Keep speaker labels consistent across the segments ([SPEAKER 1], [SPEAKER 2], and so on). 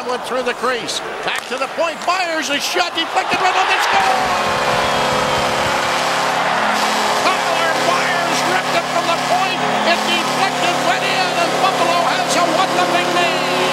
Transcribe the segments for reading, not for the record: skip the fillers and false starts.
[SPEAKER 1] Blackwood through the crease. Back to the point. Myers, a shot deflected right on the score. Tyler Myers ripped it from the point. It deflected, went in, and Buffalo has a 1-0 lead.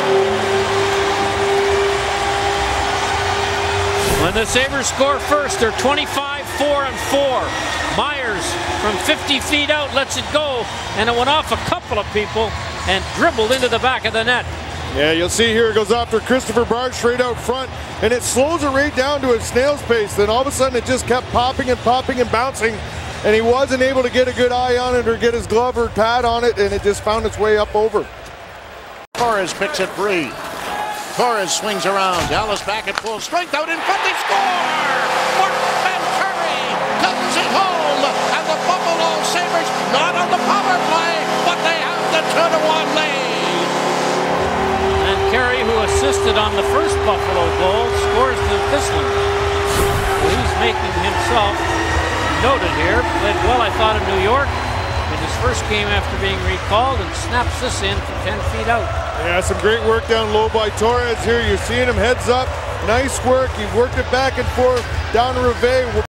[SPEAKER 2] When the Sabres score first, they're 25-4-4. Myers from 50 feet out lets it go, and it went off a couple of people and dribbled into the back of the net.
[SPEAKER 3] Yeah, you'll see here it goes after Christopher Bard straight out front, and it slows it right down to a snail's pace. Then all of a sudden it just kept popping and bouncing, and he wasn't able to get a good eye on it or get his glove or pad on it, and it just found its way up over.
[SPEAKER 1] Torres picks it free. Torres swings around. Dallas back at full strength. Out in front, they score! Mark Van Curry comes it home, and the Buffalo Sabres not on the power play, but they have the 2-1 lead.
[SPEAKER 2] And Carey, who assisted on the first Buffalo goal, scores this one. He's making himself noted here. Played well, I thought, in New York in his first game after being recalled, and snaps this in from 10 feet out.
[SPEAKER 3] Yeah, some great work down low by Torres here. You're seeing him heads up. Nice work. He worked it back and forth down to Rivet.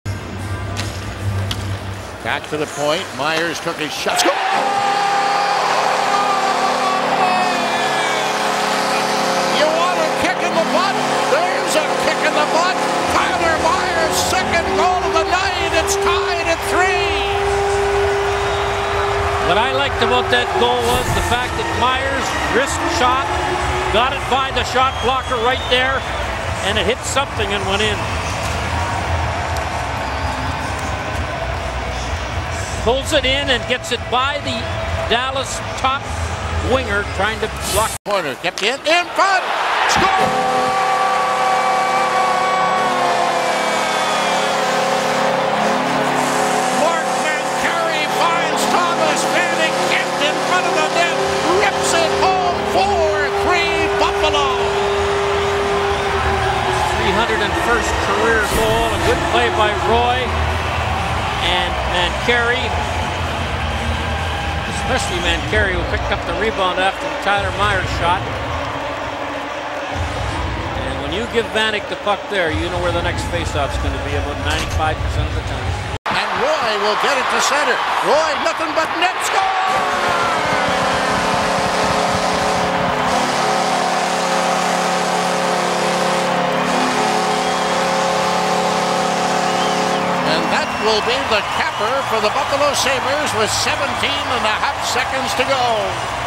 [SPEAKER 1] Back to the point. Myers took his shot. Score! You want a kick in the butt? There's a kick in the butt. Tyler Myers' second goal of the night. It's tied at 3.
[SPEAKER 2] What I liked about that goal was the fact that Myers risked shot, got it by the shot blocker right there, and it hit something and went in. Pulls it in and gets it by the Dallas top winger trying to block.
[SPEAKER 1] Corner kept in front. Score! Rips it home, 4-3 Buffalo.
[SPEAKER 2] 301st career goal, a good play by Roy and Mancari, especially Mancari, who picked up the rebound after the Tyler Myers shot. And when you give Vanek the puck there, you know where the next faceoff's going to be about 95% of the time.
[SPEAKER 1] And Roy will get it to center. Roy, nothing but net score! Will be the capper for the Buffalo Sabres with 17.5 seconds to go.